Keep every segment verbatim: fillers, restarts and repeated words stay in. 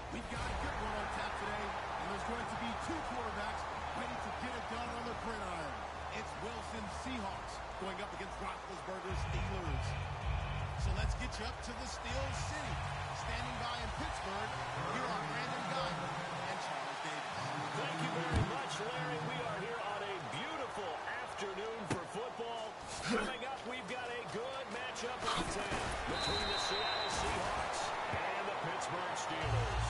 We've got a good one on tap today, and there's going to be two quarterbacks ready to get it done on the gridiron. It's Wilson Seahawks going up against Roethlisberger Steelers. So let's get you up to the Steel City. Standing by in Pittsburgh, here are Brandon Guy and Charles Davis. Thank you very much, Larry. We are here on a beautiful afternoon for football. Coming up, we've got a good matchup on tap between the Seattle Seahawks and the Pittsburgh Steelers.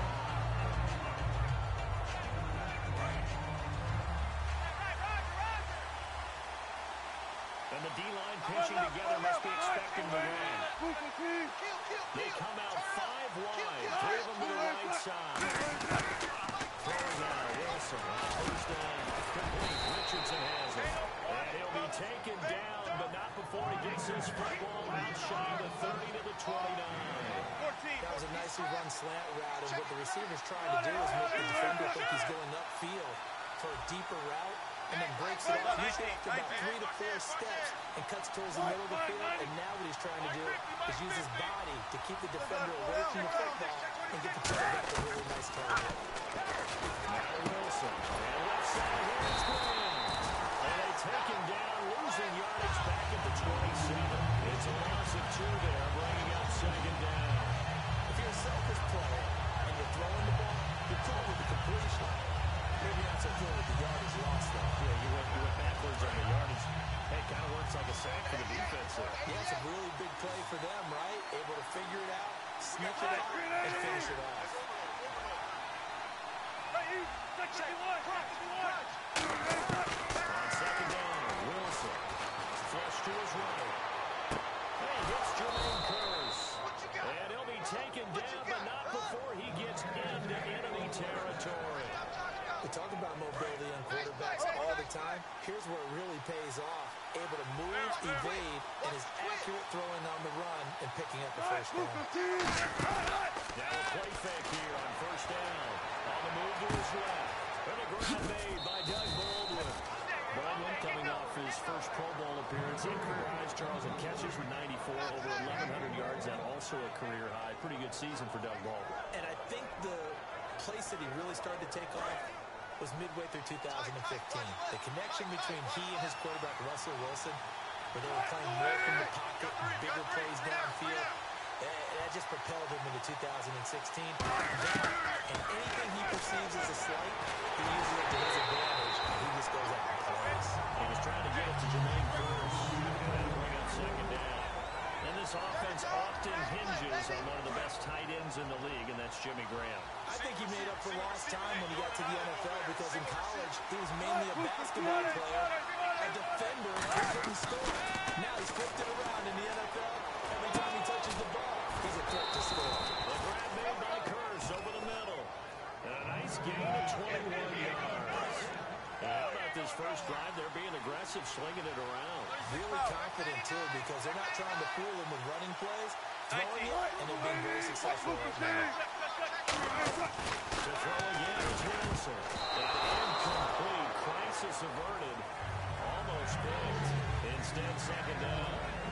And the D-line pinching together must be expecting the run. They come out five wide, three of them to the right side. Throwing now, Wilson. First down, complete. Richardson has it. And he'll be taken down, but not before he gets his football out shy of the thirty to the twenty-nine. That was a nicely run slant route, and what the receiver's trying to do is make the defender think he's going upfield for a deeper route, and then breaks it off. Usually after about three to four steps and cuts towards the middle of the field, and now what he's trying to do is use his body to keep the defender away from the football and get the quarterback a really nice target. Now Wilson, and left side, here it's Graham. And they take him down, losing yardage back at the twenty-seven. It's a loss of two there, bringing up second down. If you're a selfish player and you're throwing the ball, you're cool with the completion. Maybe not so cool with the yardage lost, though. Yeah, you went, you went backwards on the yardage. Hey, it kind of works like a sack for the defense there. Yeah, it's a really big play for them, right? Able to figure it out, sniff it out, and finish it off. On second down, Wilson. Flush to his right. Hey, hits Jermaine Kearse. And he'll be taken down, but not before he gets into enemy territory. We talk about mobility on quarterbacks all the time. Here's where it really pays off. Able to move, evade, and is accurate throwing on the run and picking up the first down. Now a play fake here on first down. On the move to his left. And a grab made by Doug Baldwin. Baldwin coming off his first Pro Bowl appearance in career highs, Charles, and catches for ninety-four, over eleven hundred yards. That also a career high. Pretty good season for Doug Baldwin. And I think the place that he really started to take off was midway through two thousand fifteen. The connection between he and his quarterback, Russell Wilson, where they were playing more from the pocket, bigger plays downfield, that just propelled him into two thousand sixteen. And anything he perceives as a slight, he uses it to his advantage, and he just goes out and plays. He was trying to get it to Jermaine Kearse, and bring up second down. And this offense often hinges on one of the best tight ends in the league, and that's Jimmy Graham. I think he made up for lost time when he got to the N F L, because in college, he was mainly a basketball player, a defender, and couldn't score. Now he's flipped it around in the N F L. Every time he touches the ball, he's a threat to score. The grab made by Kearse over the middle. And a nice gain of twenty-one yards. And how about this first drive? They're being aggressive, slinging it around. Really confident, too, because they're not trying to fool him with running plays, throwing it, and they're being very successful right now. To throw again is Wilson. And incomplete. Crisis averted. Almost picked. Instead, second down.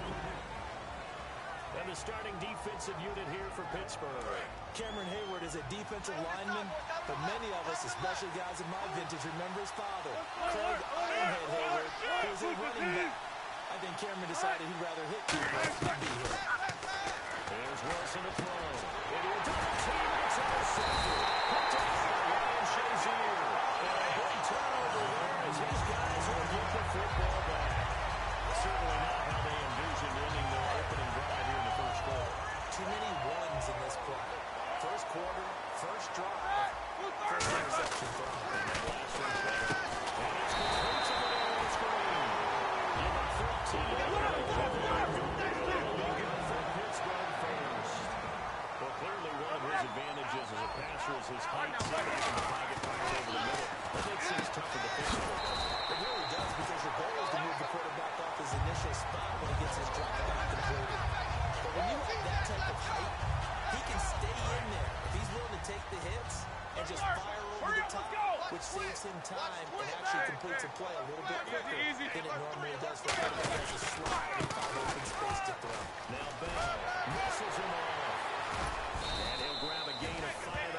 And the starting defensive unit here for Pittsburgh. Cameron Hayward is a defensive lineman, but many of us, especially guys of my vintage, remember his father, Craig Ironhead Hayward, who was a running back. I think Cameron decided he'd rather hit people than be hit. There's Wilson to throw. Into a double team, and it's intercepted. Picked off by Ryan Shazier. And a big turnover there as his guys will get the football back. Certainly not how they envisioned ending their opening drive here in the first quarter. Too many ones in this play. First quarter, first drive, first interception throw. And that last one better. And it's complete to the middle of the screen. Number thirteen. It'll be good for Pittsburgh first. Well, clearly one of his advantages as a passer is his height. Sit back in the pocket, fire over the middle. That makes things tougher defensively, doesn't it? It really does, because your goal is to move the quarterback off his initial spot when he gets his drop back completed. But when you have that type of height, he can stay in there if he's willing to take the hits and just fire over the top, which saves him time and actually completes a play a little bit quicker than it normally does for a quarterback that has a slide and find open space to throw. Now Bell misses him off. And he'll grab a gain of five out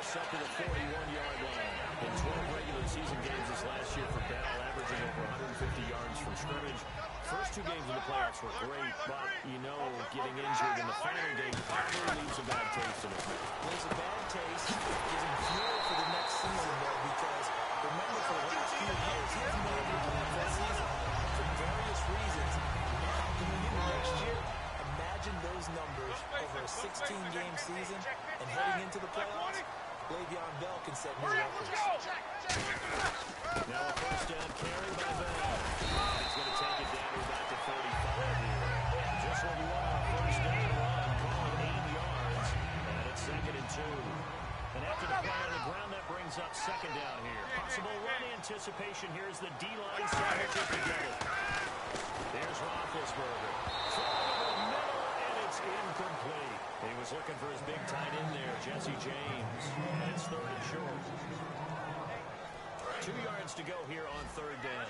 set to the forty-one-yard line. In twelve regular season games this last year for Bell, averaging over one hundred fifty yards from scrimmage. First two games in the playoffs were great, but, you know, getting injured in the final game probably leaves a bad taste in his mouth. There's a bad taste. Gives him fuel for the next season, though, because remember, for the last few years, he hasn't been able to play full season for various reasons. Now, going into next year, imagine those numbers over a sixteen-game season and heading into the playoffs. Le'Veon Bell can set new records. Now a first down carry by Bell. He's going to take it down to about the thirty-five here. Just what you want, first down run, calling eight yards, and it's second and two. And after the play on the ground, that brings up second down here. Possible run anticipation here as the D-line sandwiches together. There's Roethlisberger. Throw over the middle, and it's incomplete. He was looking for his big tight end there, Jesse James. And it's third and short. Two yards to go here on third down.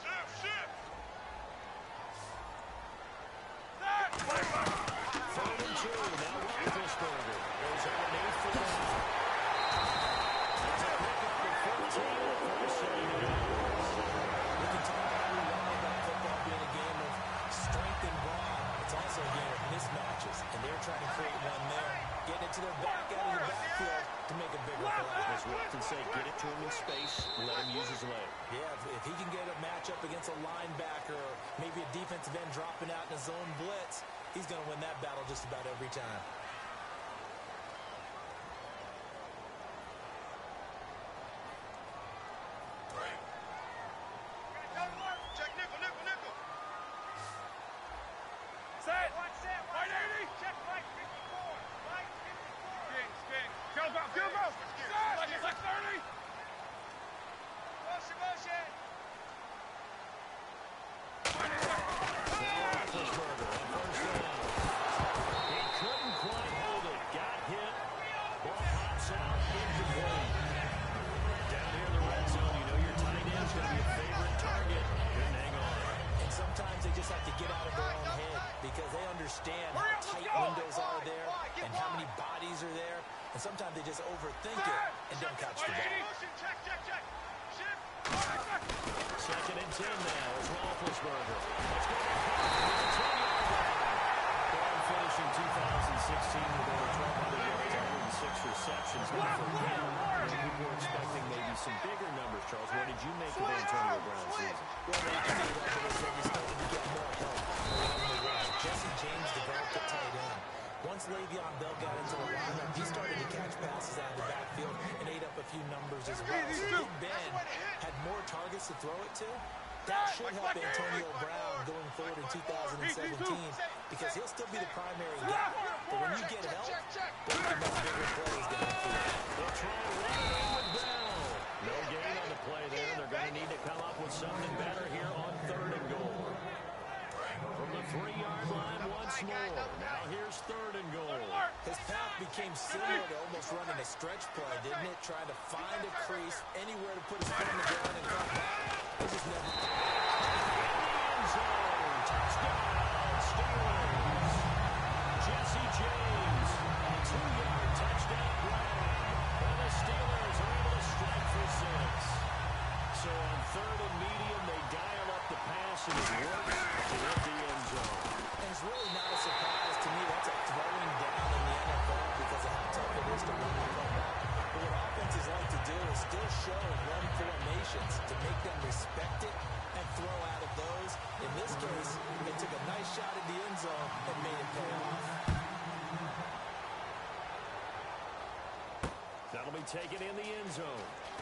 Third and two. Now Roethlisberger goes on an eighth and one. That's a pickup of fourteen for the same. We can talk all we want about football being a game of strength and brawn. It's also a game of mismatches, and they're trying to create one there, getting it to their back out of the backfield to make a bigger play. As we often say, get it to him in space, let him use his leg. Yeah, if, if he can get a matchup against a linebacker or maybe a defensive end dropping out in a zone blitz, he's going to win that battle just about every time. And sometimes they just overthink it and don't catch the ball. Second and ten now. It's Roethlisberger. Let's go. Brown finishing two thousand sixteen with over twelve hundred yards, one hundred six receptions. Now for him, people were expecting maybe some bigger numbers, Charles. What did you make of Antonio Brown's season? Well, they to me, that was when he started to get more help along the way. Jesse James developed a tight end. Once Le'Veon Bell got into the lineup, he started to catch passes out of the backfield and ate up a few numbers as well. So Big Ben had more targets to throw it to. That should help Antonio Brown going forward in two thousand seventeen because he'll still be the primary guy. But when you get help, those are much bigger plays than that. They'll try to run it in with Bell. No gain on the play there. They're going to need to come up with something better here on third and goal. From the three-yard line once more. Now here's third and goal. His path became similar to almost running a stretch play, didn't it? Trying to find a crease, anywhere to put his foot on the ground and come back. He just never... End zone. Touchdown, Steelers. Jesse James. A two-yard touchdown run. And the Steelers are able to strike for six. So on third and medium, they dial up the pass and it works to hit the end zone. And it's really not a surprise to me. That's a throwing down in the N F L because of how tough it is to run the football. But what offenses like to do is still show run formations to make them respect it and throw out of those. In this case, they took a nice shot at the end zone and made it pay off. That'll be taken in the end zone.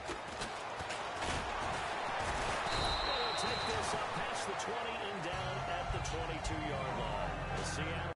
Take this up past the twenty and down at the twenty-two-yard line. The Seattle.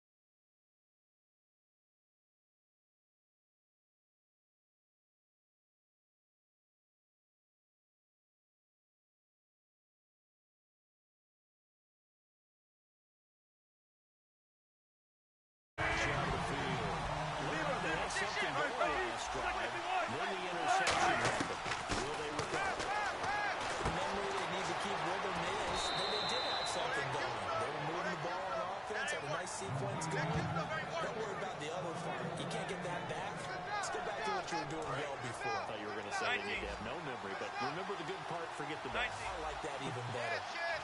Something going last drive. Then the interception happened. Will they recover? Memory they need to keep rhythm is that they did have something going. They were moving the ball on offense, had a nice sequence going. Don't worry about the other part. You can't get that back. Let's go back to what you were doing well before. I thought you were going to say they need to have no memory, but remember the good part, forget the bad. I like that even better.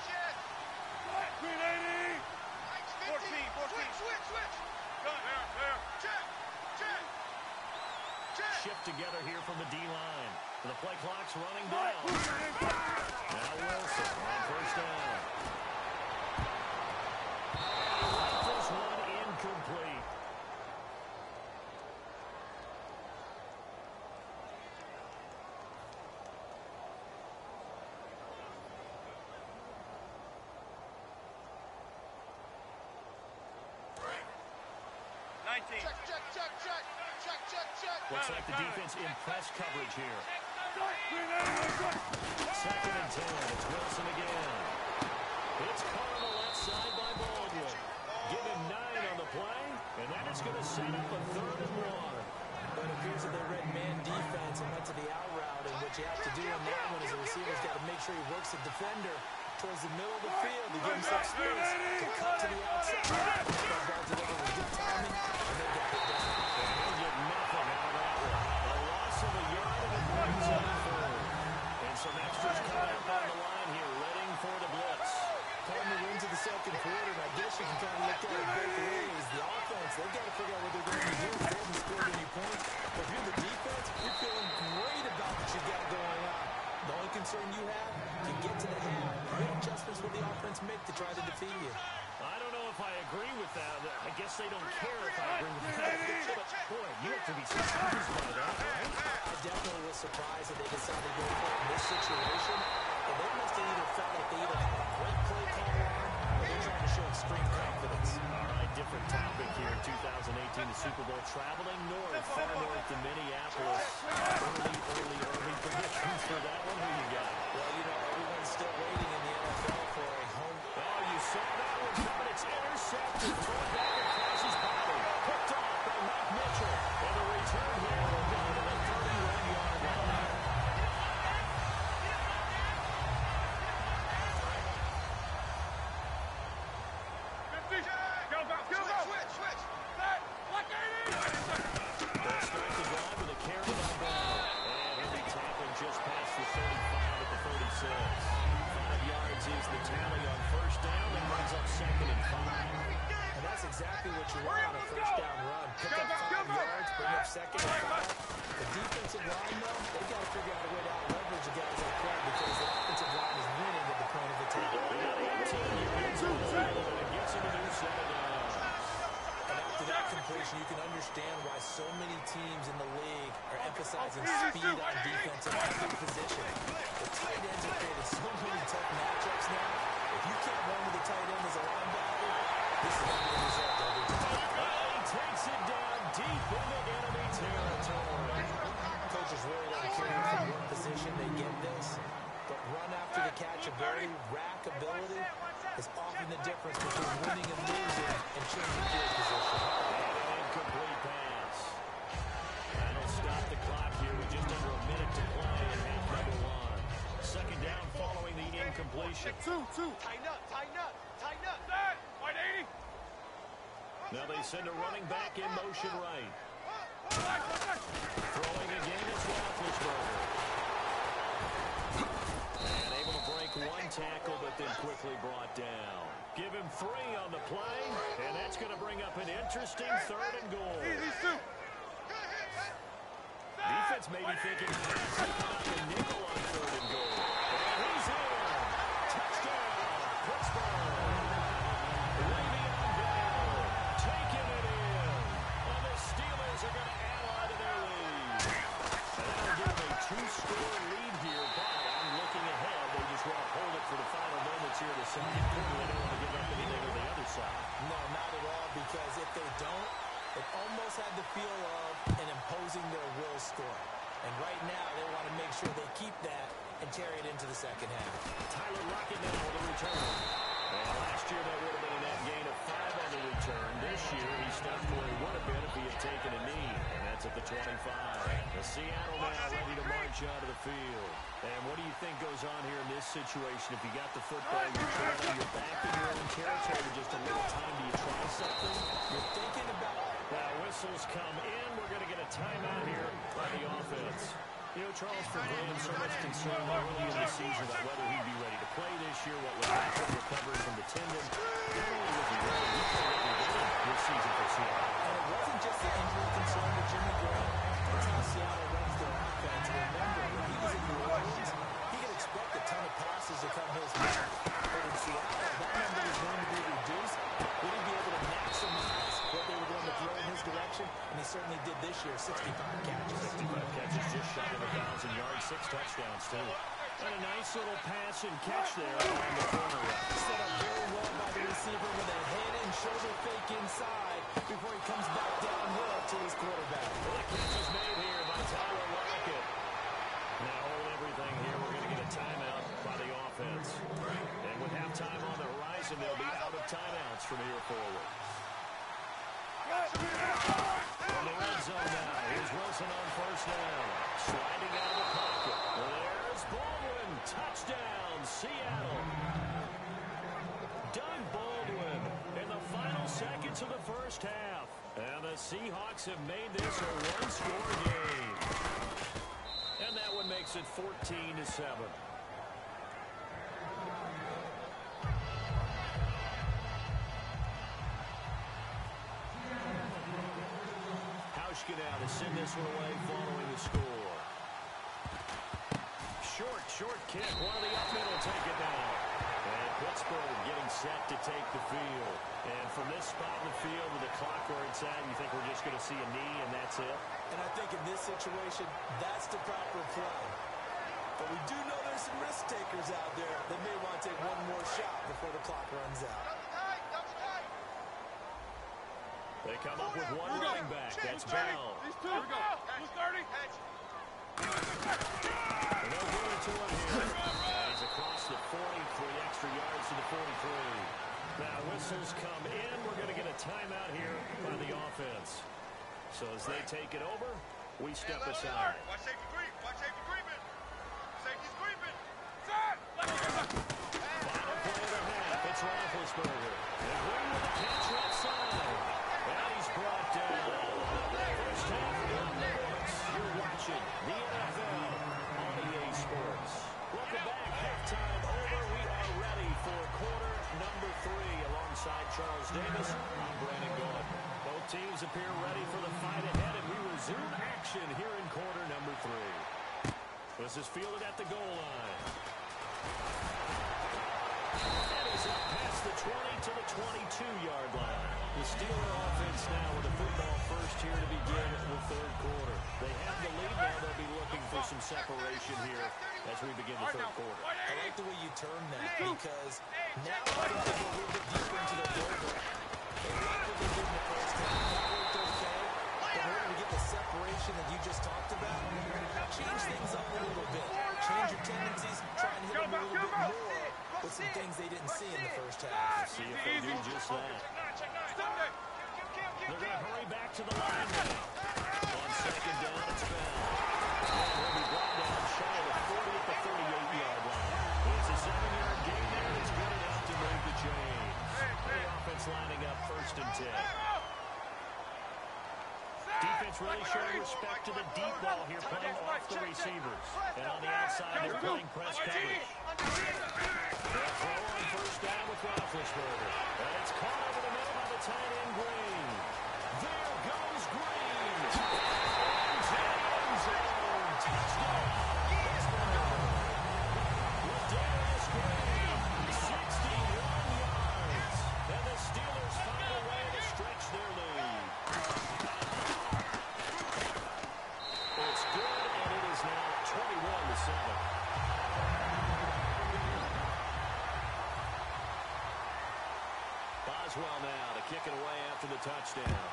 fourteen, fourteen. Switch, switch. Gun, there, there. Check, check, check. Shift together here from the D-line. The play clock's running down. Now Wilson on first down. This one incomplete. nineteen. Check, check, check, check. Check, check, check. Looks like the defense in press coverage here. Second and ten. It's Wilson again. It's caught on the left side by Baldwin. Give him nine on the play, and that is going to set up a third and one. But it appears that they read man defense and went to the out route, and what you have to do in that one is the receiver's got to make sure he works the defender towards the middle of the field to give himself space to cut to the outside. That ball delivered with good timing, and they got it done. They'll get nothing out of that one. A loss of a yard and it brings up third. And some extras coming up on the line here, readying for the blitz. Time to win to the second quarter, and I guess you can kind of look at it both ways. The offense, they've got to figure out what they're going to do. They haven't scored any points. But if you're the defense, you're feeling great about what you got going on. The only concern you have, to get to the half. What adjustments will the offense make to try to defeat you? I don't know if I agree with that. I guess they don't care if I agree with that. But, boy, you have to be surprised by that, right? I definitely was surprised that they decided to go for it in this situation. And they must have either felt like they either had a great play call on, or they're trying to show extreme confidence. All right, different topic here in two thousand eighteen, the Super Bowl. Traveling north, far north to Minneapolis. Early, early, early predictions for that one. Who you got? Well, you know, everyone's still waiting in the N F L for a home. Oh, you saw that one coming. It's intercepted. Thrown back across his body. Picked off by Mike Mitchell. And the return here will go to the thirty-one-yard line. Go, go, go, go. Switch, switch. Set. Lock eighty. They'll start the drive with a carry on Brown. And he'll be tackling just past the thirty-five at the thirty-six. Five yards is the tally on first down. That brings up second and five. And that's exactly what you want on a first down run. Pick up five yards, bring up second and five. The defensive line, though, they've got to figure out a way to out-leverage the guys up front because the offensive line is winning at the point of attack. They got eighteen yards on the field, and it gets him a new set of downs. And after that completion, you can understand why so many teams in the league are emphasizing speed on defense and active position. The tight ends have created so many tough matchups now. If you can't run with the tight end as a linebacker, this is going to be a result every time. He takes it down deep into enemy territory. Coaches really don't care from what position they get this, but run after the catch ability, rack ability, is often the difference between winning and losing and changing field position. And an incomplete pass. That'll stop the clock here with just under a minute to play in half number one. Second down following the incompletion. Two, two. Tighten up, tighten up, tighten up. Set. White eighty. Now they send a running back in motion right. Throwing again is Roethlisberger. And able to break one tackle, but then quickly brought down. Give him three on the play, and that's going to bring up an interesting third and goal. Defense may be thinking, passing out the nickel on third and goal. And he's in. Touchdown, Pittsburgh. Le'Veon Bell taking it in. And the Steelers are going to add on to their lead. And that'll give them a two-score lead here, but I'm looking ahead. They just want to hold it for the final moments here of the second quarter. They don't want to give up anything on the other side. No, not at all, because if they don't, it almost had the feel of an imposing their will score. And right now, they want to make sure they keep that and carry it into the second half. Tyler Lockett now with a return. And last year, that would have been a net gain of five on the return. This year, he stepped where he would have been if he had taken a knee. And that's at the twenty-five. The Seattle now ready to march onto the field. And what do you think goes on here in this situation? If you got the football, you're trying, you're back in your own territory with just a little time. Do you try something? You're thinking about... Now, whistles come in. We're going to get a timeout here by the Charles, for Graham, so much concern early in the season about whether he'd be ready to play this year, what would happen recovering from the tendon. Not only was he ready, he played every game this season for Seattle. And it wasn't just the injury concern with Jimmy Graham. It's how Seattle runs their offense. Remember, when he was in New Orleans, he could expect a ton of passes to come his way. But in Seattle, that number was going to be reduced. Would he be able to maximize what they were going to throw in his direction? And he certainly did this year, sixty-five catches. sixty-five catches, just shy of one thousand yards, six touchdowns, too. And a nice little pass and catch there on the corner route. Set up very well by the receiver with a head and shoulder fake inside before he comes back downhill to his quarterback. Well, the catch is made here by Tyler Lockett. Now, hold everything here. We're going to get a timeout by the offense. And with halftime on the horizon, they'll be out of timeouts from here forward. From the red zone now, here's Wilson on first down. Sliding out of the pocket. There's Baldwin. Touchdown, Seattle. Doug Baldwin in the final seconds of the first half. And the Seahawks have made this a one-score game. And that one makes it fourteen to seven. Now to send this one away following the score. Short, short kick. One of the up middle take it now. And Pittsburgh getting set to take the field. And from this spot in the field with the clock where it's at, you think we're just going to see a knee and that's it? And I think in this situation, that's the proper play. But we do know there's some risk takers out there that may want to take one more shot before the clock runs out. They come up with one running back. That's Bell. These two. Here we go. Who's thirty? And they'll give it to him here. And he's across the forty, three extra yards to the forty-three. Now whistles come in. We're going to get a timeout here by the offense. So as they take it over, we step aside. Watch safety creep. Watch safety creeping. Safety's creeping. Set. Final play of the half. It's Roethlisberger. And Green with the catch left side. And he's brought down. First half in the books. You're watching the N F L on E A Sports. Welcome back. Halftime over. We are ready for quarter number three. Alongside Charles Davis, I'm Brandon Gaudin. Both teams appear ready for the fight ahead, and we resume action here in quarter number three. This is fielded at the goal line. And he's up past the twenty to the twenty-two-yard line. The Steeler offense now with the football first here to begin the third quarter. They have the lead now. They'll be looking for some separation here as we begin the third quarter. I like the way you term that because now they're going to go a little bit deeper into their playbook. They like what they did in the first half. That worked okay. But in order to get the separation that you just talked about, change things up a little bit. Change your tendencies. Try and hit them a little bit more with some things they didn't see in the first half. See if they do just that. They're going to hurry back to the line now. On second down, it's Bell. And he'll be brought down shy of the forty at the thirty-eight-yard line. It's a seven-yard gain there. It's good enough to move the chains. The offense lining up first and ten. Defense really showing respect to the deep ball here, playing off the receivers. And on the outside, they're playing press coverage. They'll throw on first down with Roethlisberger. And it's caught over the middle by the tight end, Green. There goes Green. End zone. Touchdown. Ladarius Green, sixty-one yards. And the Steelers find a way to stretch their lead. It's good, and it is now twenty-one to seven. Boswell now to kick it away after the touchdown.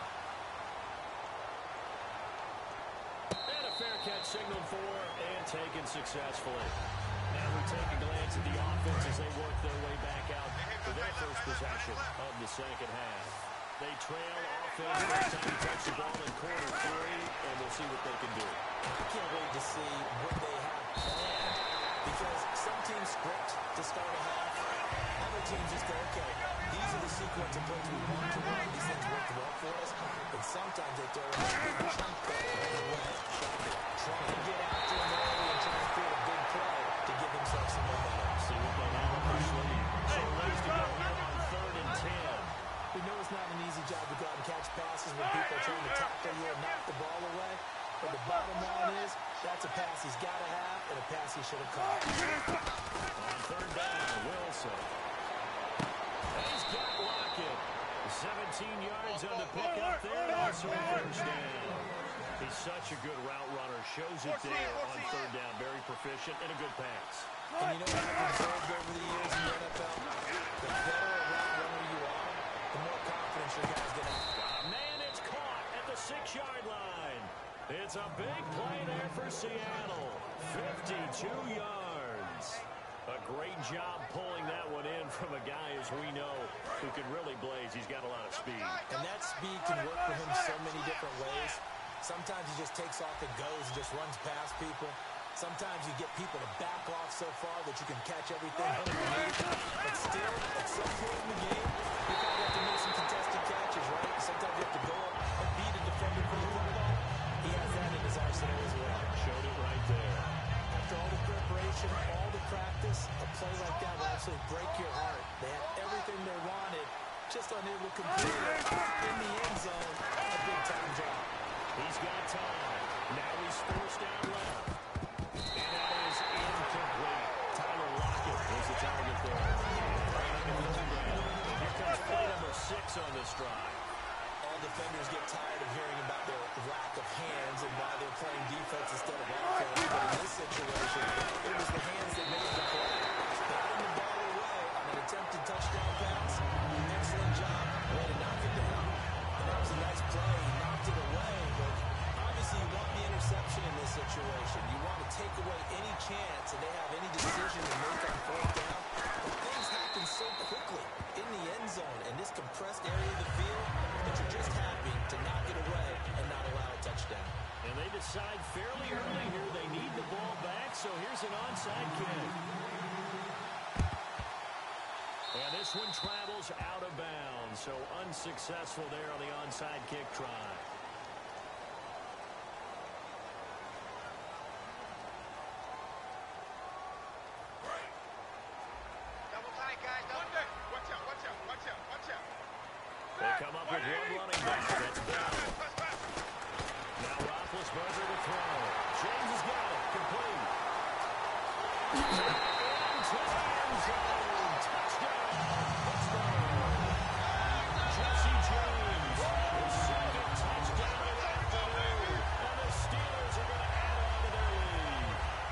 And a fair catch signaled for and taken successfully. Now we take a glance at the offense as they work their way back out for their first possession of the second half. They trail offense next time you touch the ball in quarter three, and we'll see what they can do. I can't wait to see what they have planned because some teams script to start a half. Other teams just go, okay, these are the sequence of plays we want to run. These things work well for us. And sometimes they throw a big chunk play along the way. Try to get after them early pass he's got to have and a pass he should have caught. On third down, Wilson. He's got Lockett. seventeen yards on the pickup there. Also a first down. He's such a good route runner. Shows it there on third down. Very proficient and a good pass. And you know what I've observed over the years in the N F L? The better a route runner you are, the more confidence your guy's going to have. Man, it's caught at the six-yard line. It's a big play there for Seattle. fifty-two yards. A great job pulling that one in from a guy, as we know, who can really blaze. He's got a lot of speed. And that speed can work for him so many different ways. Sometimes he just takes off and goes and just runs past people. Sometimes you get people to back off so far that you can catch everything underneath. But still, at some point in the game, you kind of have to make some contested catches, right? Sometimes you have to go up and beat a defender for the football. He has that in his arsenal as well. Showed it right there. After all the preparation, all the practice, a play like that will absolutely break your heart. They had everything they wanted, just unable to complete it in the end zone. A big-time drop. He's got time. Now he's forced down left. And that is incomplete. Tyler Lockett is the target there. Here comes play number six on this drive. All defenders get tired of hearing about their lack of hands and why they're playing defense instead of offense. But in this situation, it was the hands that made the play. Batting the ball away on an attempted touchdown pass. Excellent job. Way to knock it down. And that was a nice play. He knocked it away, but obviously you want the interception in this situation. You want to take away any chance that they have any decision to make on fourth down. But things happen so quickly in the end zone in this compressed area of the field that you're just happy to knock it away and not allow a touchdown. And they decide fairly early here they need the ball back, so here's an onside kick. And this one travels out of bounds, so unsuccessful there on the onside kick try. Double tight, guys. Double tight. Watch out, watch out, watch out, watch out. They come up with one running back. That's Bell. Now Roethlisberger to throw. James has got it. Complete. Into the end zone. Touchdown. Jesse James. His second touchdown of the afternoon. And the Steelers are going to add on to their lead.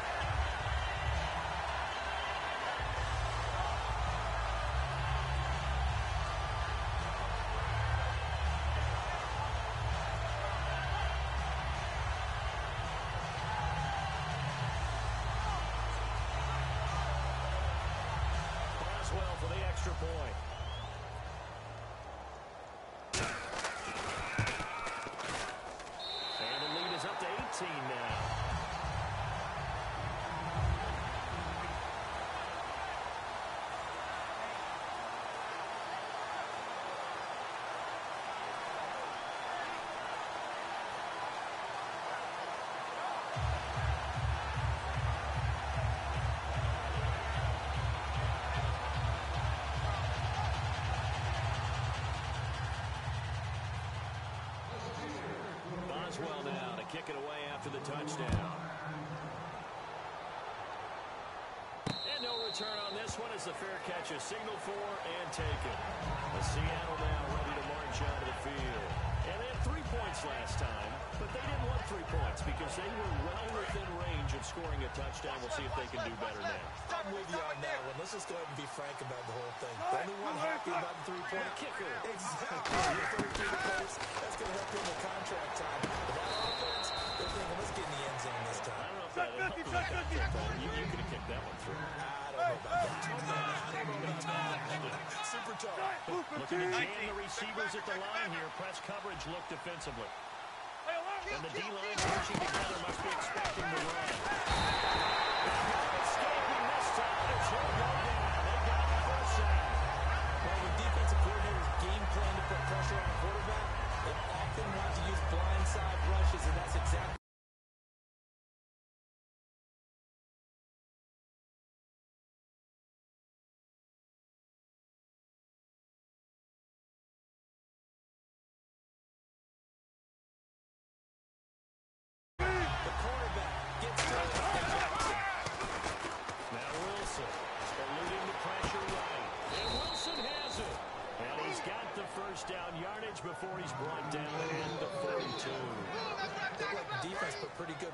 Boswell for the extra point. And the lead is up to eighteen now. Boswell now to kick it away after the touchdown. And no return on this one as the fair catch is signaled for and taken. The Seattle now ready to march out of the field. And they had three points last time, but they didn't want three points because they were well within range of scoring a touchdown. We'll see if they can do better now. I'm with you on that one. Let's just go ahead and be frank about the whole thing. The only one happy about the three-point Kicker. Exactly. You're thirty-three to place. That's going to help you in the contract time. But that offense, they're thinking, let's get in the end zone this I time. don't know if that helped with the contract. You, you could have kicked that one through. I don't know about that. I don't know about that. Super tough. Looking to jam the receivers at the line here. Press coverage look defensively. And the D-line pushing together must be expecting the run. Escaping this time. It's no go down. They got the first sack. Well, when defensive coordinators game plan to put pressure on a quarterback, they often want to use blindside rushes, and that's exactly the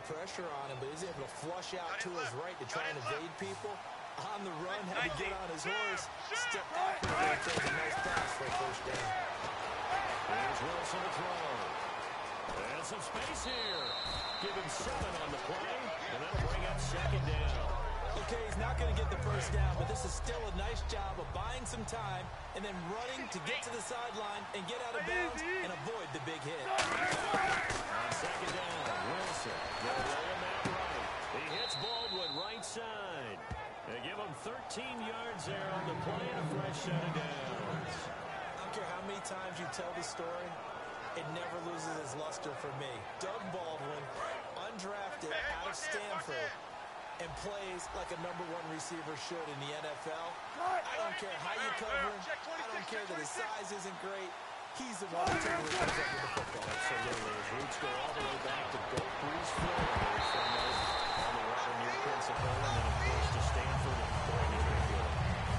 pressure on him, but he's able to flush out to his right to try and evade people. On the run, had to get on his horse. Still accurate, throws a nice pass for a first down. Here's Wilson to throw. And some space here. Give him seven on the play, and that'll bring up second down. Okay, he's not going to get the first down, but this is still a nice job of buying some time and then running to get to the sideline and get out of bounds and avoid the big hit. On second down, Wilson. They'll roll him out right. He hits Baldwin right side. They give him thirteen yards there on the play and a fresh set of downs. I don't care how many times you tell the story, it never loses its luster for me. Doug Baldwin, undrafted out of Stanford, and plays like a number one receiver should in the N F L. I don't care how you cover him. I don't care that his size isn't great. He's the one who totally represented the football. Absolutely. His roots go all the way back to Gulf Breeze, Florida. From those on the water near Pensacola, and then, of course, to Stanford and boy, near Mayfield.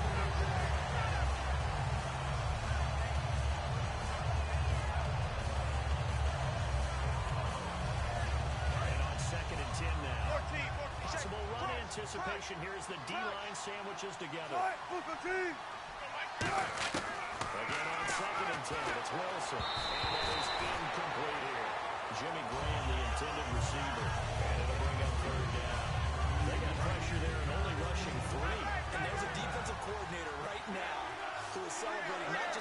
And on second and ten now. Possible run anticipation. Here's the D-line sandwiches together. Again on second and ten, it's Wilson. And that is incomplete here. Jimmy Graham, the intended receiver. And it'll bring up third down. They got pressure there and only rushing three. And there's a defensive coordinator right now who is celebrating not